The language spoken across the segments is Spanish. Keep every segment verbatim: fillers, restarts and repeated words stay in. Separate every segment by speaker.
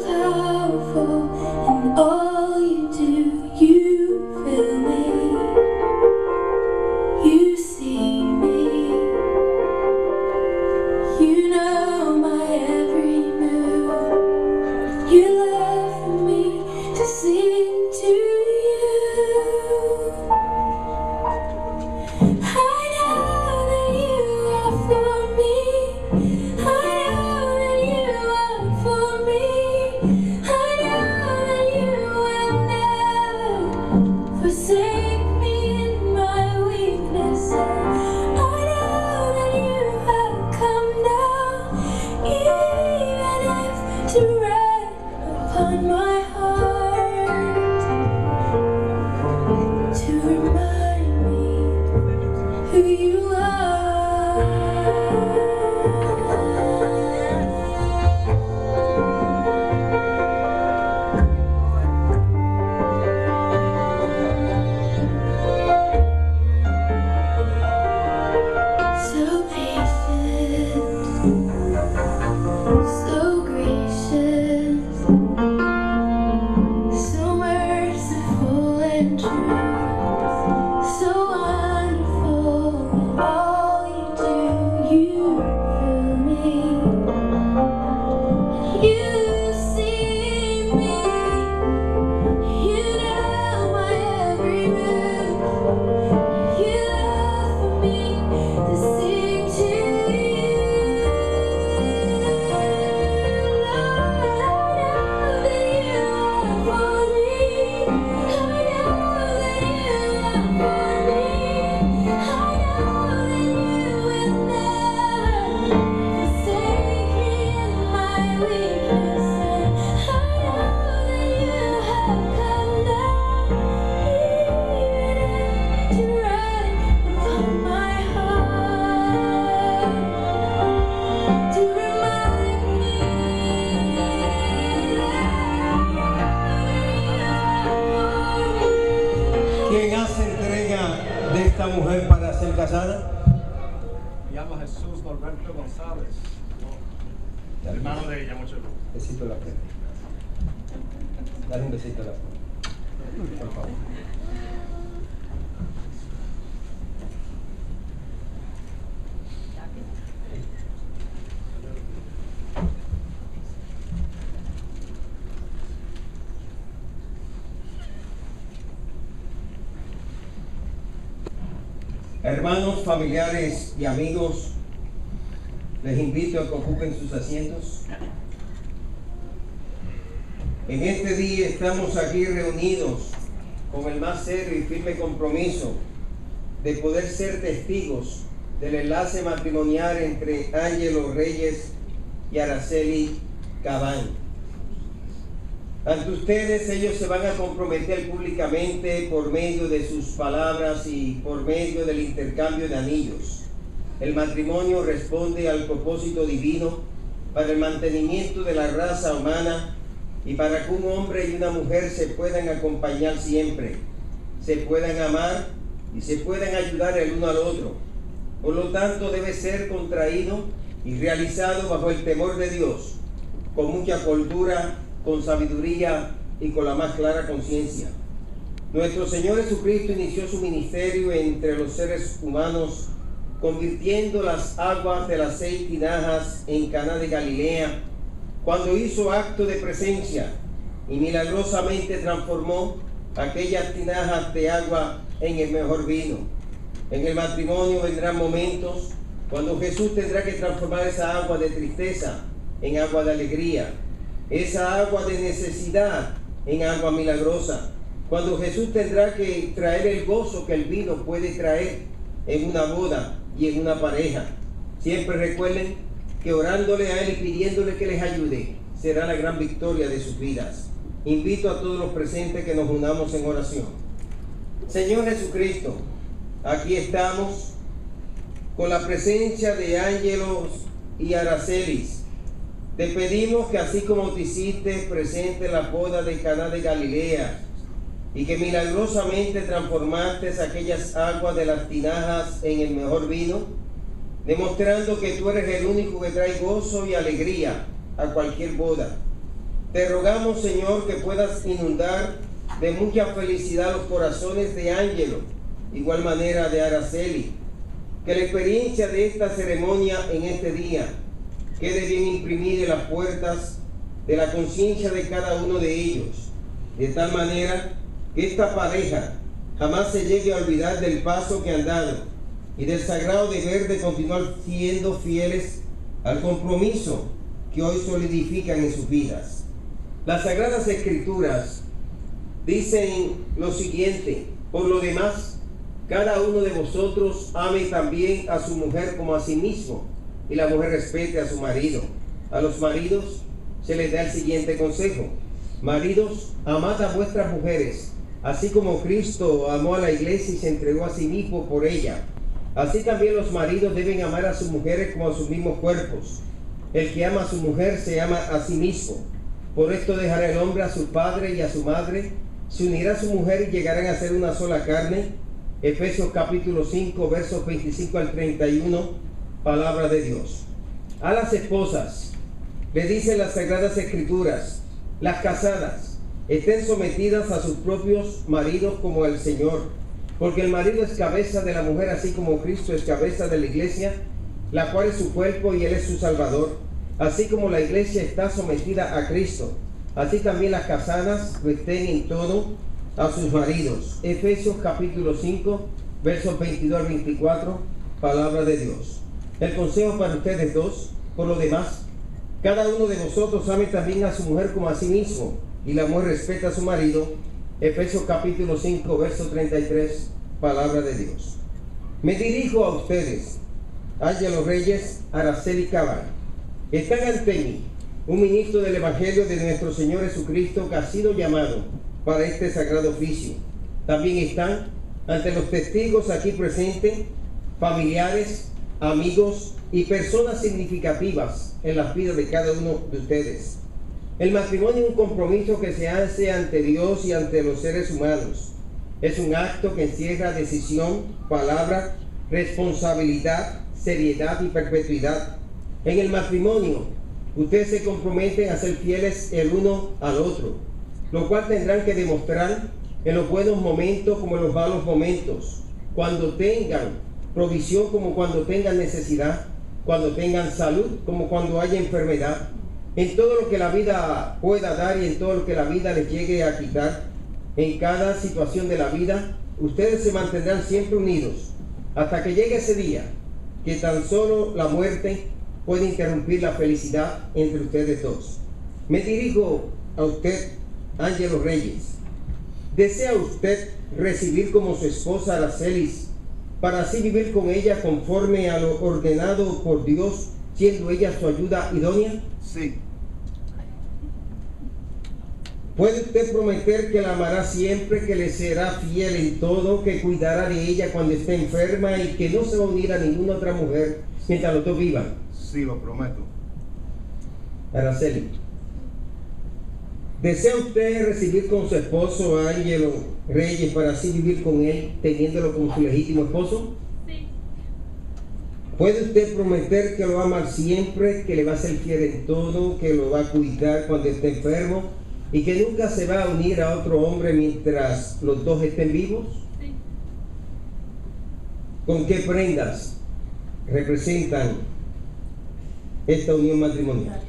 Speaker 1: powerful in all you do. You fill me, you see me, you know my every move. You love for me to sing to you. I know that you are for me. I know that you are for me. I know that you will never forsake me in my weakness. I know that you have come down, even if to rest upon my heart, to remind me who you are. So patient, so gracious, so merciful and true, so wonderful in all you do. You fill me, you see me, you know my every move. You love for me to sing to you. Lord, I know that you are for me. I know that you are for me. I know that you will never forsake me in my weakness. And I know that you have come down, even to rest upon my heart, to remind me that
Speaker 2: ¿Quién hace entrega de esta mujer para ser casada?
Speaker 3: Me llamo Jesús Norberto González, hermano de ella, mucho gusto.
Speaker 2: Besito a la frente. Dale un besito a la frente, por favor. Hermanos, familiares y amigos, les invito a que ocupen sus asientos. En este día estamos aquí reunidos con el más serio y firme compromiso de poder ser testigos del enlace matrimonial entre Ángelo Reyes y Araceli Cabán. Ante ustedes, ellos se van a comprometer públicamente por medio de sus palabras y por medio del intercambio de anillos. El matrimonio responde al propósito divino para el mantenimiento de la raza humana y para que un hombre y una mujer se puedan acompañar siempre, se puedan amar y se puedan ayudar el uno al otro. Por lo tanto, debe ser contraído y realizado bajo el temor de Dios, con mucha cordura, con sabiduría y con la más clara conciencia. Nuestro Señor Jesucristo inició su ministerio entre los seres humanos, convirtiendo las aguas de las seis tinajas en Caná de Galilea, cuando hizo acto de presencia y milagrosamente transformó aquellas tinajas de agua en el mejor vino. En el matrimonio vendrán momentos cuando Jesús tendrá que transformar esa agua de tristeza en agua de alegría, esa agua de necesidad en agua milagrosa, cuando Jesús tendrá que traer el gozo que el vino puede traer en una boda y en una pareja. Siempre recuerden que orándole a Él y pidiéndole que les ayude será la gran victoria de sus vidas. Invito a todos los presentes que nos unamos en oración. Señor Jesucristo, aquí estamos con la presencia de Ángelos y Aracelis. Te pedimos que así como te hiciste presente en la boda de Caná de Galilea y que milagrosamente transformaste aquellas aguas de las tinajas en el mejor vino, demostrando que tú eres el único que trae gozo y alegría a cualquier boda. Te rogamos, Señor, que puedas inundar de mucha felicidad los corazones de Ángelo, igual manera de Araceli. Que la experiencia de esta ceremonia en este día quede bien imprimida en las puertas de la conciencia de cada uno de ellos, de tal manera que esta pareja jamás se llegue a olvidar del paso que han dado y del sagrado deber de continuar siendo fieles al compromiso que hoy solidifican en sus vidas. Las Sagradas Escrituras dicen lo siguiente: por lo demás, cada uno de vosotros ame también a su mujer como a sí mismo, y la mujer respete a su marido. A los maridos se les da el siguiente consejo: maridos, amad a vuestras mujeres, así como Cristo amó a la iglesia y se entregó a sí mismo por ella. Así también los maridos deben amar a sus mujeres como a sus mismos cuerpos. El que ama a su mujer se ama a sí mismo. Por esto dejará el hombre a su padre y a su madre, se unirá a su mujer y llegarán a ser una sola carne. Efesios capítulo cinco, versos veinticinco al treinta y uno, palabra de Dios. A las esposas le dicen las Sagradas Escrituras: las casadas estén sometidas a sus propios maridos como al Señor, porque el marido es cabeza de la mujer, así como Cristo es cabeza de la iglesia, la cual es su cuerpo y él es su Salvador. Así como la iglesia está sometida a Cristo, así también las casadas lo estén en todo a sus maridos. Efesios capítulo cinco, versos veintidós al veinticuatro, palabra de Dios. El consejo para ustedes dos: por lo demás, cada uno de vosotros ame también a su mujer como a sí mismo, y la mujer respeta a su marido. Efesios capítulo cinco, verso treinta y tres, palabra de Dios. Me dirijo a ustedes, Ángelo Reyes, Araceli Cabal. Están ante mí un ministro del Evangelio de nuestro Señor Jesucristo que ha sido llamado para este sagrado oficio. También están ante los testigos aquí presentes, familiares, amigos y personas significativas en las vidas de cada uno de ustedes. El matrimonio es un compromiso que se hace ante Dios y ante los seres humanos. Es un acto que encierra decisión, palabra, responsabilidad, seriedad y perpetuidad. En el matrimonio, ustedes se comprometen a ser fieles el uno al otro, lo cual tendrán que demostrar en los buenos momentos como en los malos momentos, cuando tengan provisión como cuando tengan necesidad, cuando tengan salud como cuando haya enfermedad, en todo lo que la vida pueda dar y en todo lo que la vida les llegue a quitar. En cada situación de la vida, ustedes se mantendrán siempre unidos hasta que llegue ese día que tan solo la muerte puede interrumpir la felicidad entre ustedes dos. Me dirijo a usted, Ángelo Reyes. ¿Desea usted recibir como su esposa Aracelis, para así vivir con ella conforme a lo ordenado por Dios, siendo ella su ayuda idónea?
Speaker 4: Sí.
Speaker 2: ¿Puede usted prometer que la amará siempre, que le será fiel en todo, que cuidará de ella cuando esté enferma y que no se va a unir a ninguna otra mujer mientras los dos vivan?
Speaker 4: Sí, lo prometo.
Speaker 2: Araceli, ¿desea usted recibir con su esposo a Ángelo Reyes para así vivir con él, teniéndolo como su legítimo esposo?
Speaker 1: Sí.
Speaker 2: ¿Puede usted prometer que lo va a amar siempre, que le va a ser fiel en todo, que lo va a cuidar cuando esté enfermo y que nunca se va a unir a otro hombre mientras los dos estén vivos?
Speaker 1: Sí.
Speaker 2: ¿Con qué prendas representan esta unión matrimonial?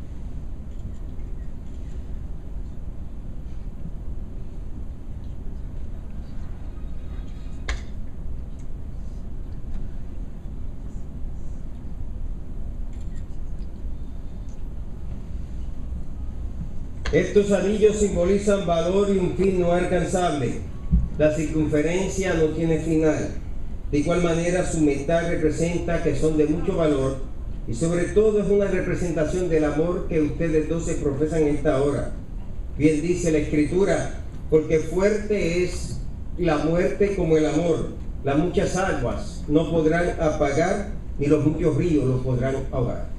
Speaker 2: Estos anillos simbolizan valor y un fin no alcanzable. La circunferencia no tiene final. De igual manera, su metal representa que son de mucho valor y sobre todo es una representación del amor que ustedes dos se profesan en esta hora. Bien dice la Escritura: porque fuerte es la muerte como el amor. Las muchas aguas no podrán apagar, ni los muchos ríos los podrán ahogar.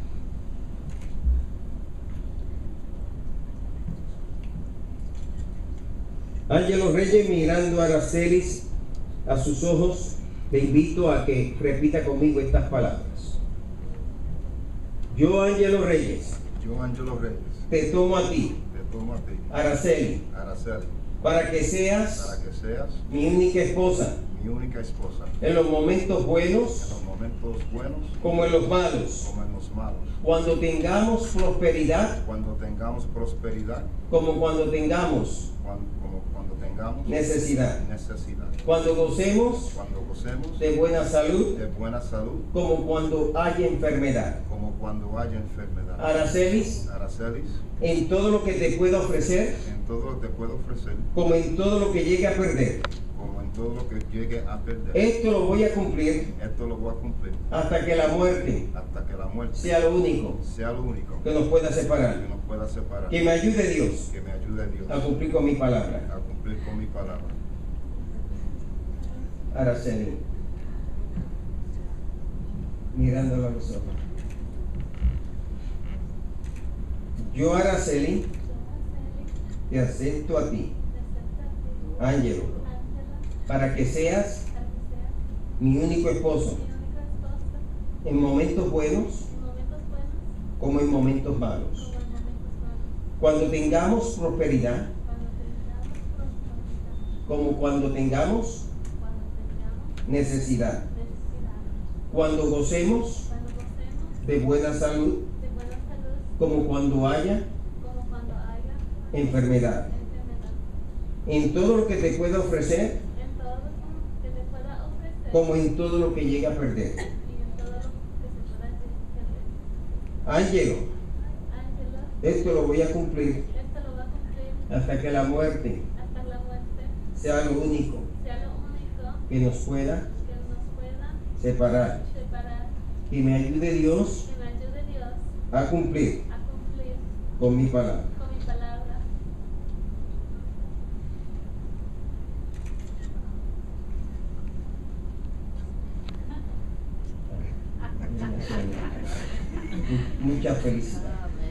Speaker 2: Ángelo Reyes, mirando a Aracelis a sus ojos, le invito a que repita conmigo estas palabras. Yo, Ángelo Reyes,
Speaker 4: Yo, Ángelo Reyes,
Speaker 2: te tomo a ti
Speaker 4: te tomo a ti,
Speaker 2: Araceli,
Speaker 4: Araceli,
Speaker 2: para que seas
Speaker 4: para que seas
Speaker 2: mi única esposa
Speaker 4: mi única esposa,
Speaker 2: en los momentos
Speaker 4: en
Speaker 2: buenos
Speaker 4: los momentos buenos
Speaker 2: como en los malos,
Speaker 4: como en los malos,
Speaker 2: cuando tengamos prosperidad
Speaker 4: cuando tengamos prosperidad,
Speaker 2: como cuando tengamos
Speaker 4: cuando, como cuando tengamos
Speaker 2: necesidad,
Speaker 4: necesidad,
Speaker 2: cuando gocemos
Speaker 4: cuando gocemos
Speaker 2: de buena salud
Speaker 4: de buena salud,
Speaker 2: como cuando haya enfermedad.
Speaker 4: como cuando haya enfermedad.
Speaker 2: Aracelis,
Speaker 4: Aracelis,
Speaker 2: en todo lo que te pueda ofrecer
Speaker 4: en todo lo que te puedo ofrecer,
Speaker 2: como en todo lo que llegue a perder.
Speaker 4: como en todo lo que llegue a perder,
Speaker 2: Esto lo voy a cumplir
Speaker 4: esto lo voy a cumplir
Speaker 2: hasta que la muerte
Speaker 4: hasta que la muerte
Speaker 2: sea lo único
Speaker 4: sea lo único
Speaker 2: que nos pueda separar.
Speaker 4: que nos pueda separar.
Speaker 2: Que me ayude Dios
Speaker 4: Que me ayude Dios
Speaker 2: a cumplir con mi palabra.
Speaker 4: a cumplir con mi palabra.
Speaker 2: Araceli, mirándolo a los ojos. Yo, Araceli, te acepto a ti, Ángelo, para que seas mi único esposo en momentos buenos como en momentos malos. Cuando tengamos prosperidad como cuando tengamos necesidad. Cuando gocemos de buena salud como cuando haya enfermedad. En todo lo que te pueda ofrecer como en todo lo que llegue a perder. Ángelo, esto lo voy a cumplir hasta que la muerte sea lo único que nos pueda separar. Y me ayude Dios a cumplir con mi palabra. Mucha felicidad.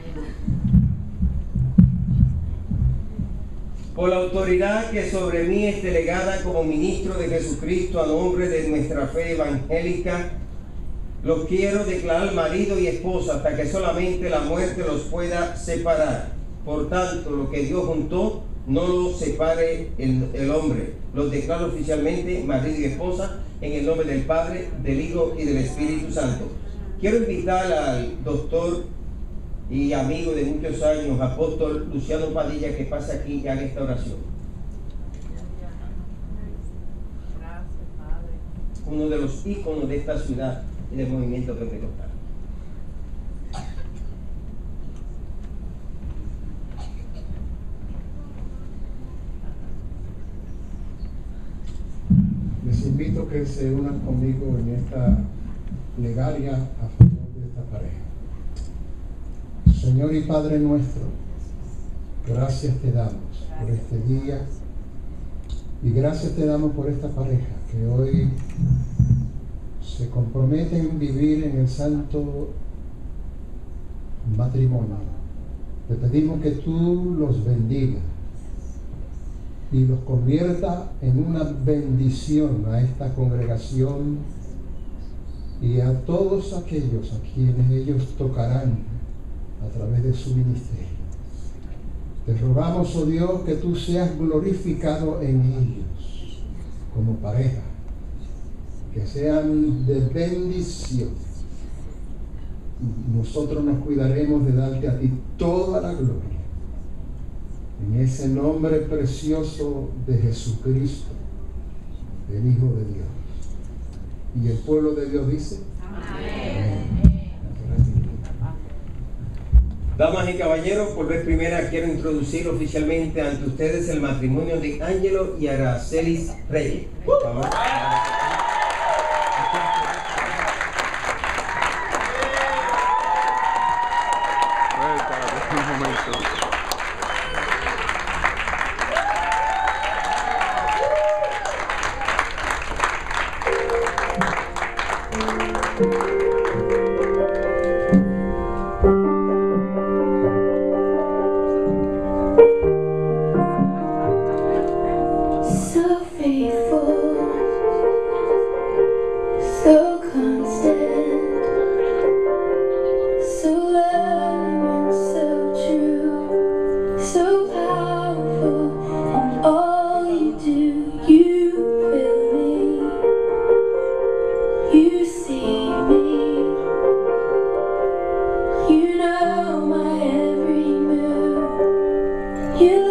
Speaker 2: Por la autoridad que sobre mí es delegada como ministro de Jesucristo a nombre de nuestra fe evangélica, los quiero declarar marido y esposa hasta que solamente la muerte los pueda separar. Por tanto, lo que Dios juntó, no lo separe el, el hombre. Los declaro oficialmente marido y esposa en el nombre del Padre, del Hijo y del Espíritu Santo. Quiero invitar al doctor y amigo de muchos años, apóstol Luciano Padilla, que pase aquí y haga esta oración. Uno de los íconos de esta ciudad y del movimiento pentecostal.
Speaker 5: Les invito a que se unan conmigo en esta plegaria a favor de esta pareja. Señor y Padre nuestro, gracias te damos por este día y gracias te damos por esta pareja que hoy se comprometen en vivir en el santo matrimonio. Te pedimos que tú los bendigas y los convierta en una bendición a esta congregación y a todos aquellos a quienes ellos tocarán a través de su ministerio. Te rogamos, oh Dios, que tú seas glorificado en ellos como pareja, que sean de bendición. Nosotros nos cuidaremos de darte a ti toda la gloria. En ese nombre precioso de Jesucristo, el Hijo de Dios. Y el pueblo de Dios dice: Amén.
Speaker 2: Damas y caballeros, por vez primera quiero introducir oficialmente ante ustedes el matrimonio de Ángelo y Aracelis Reyes. Por favor.
Speaker 6: Un momento.
Speaker 1: So faithful, You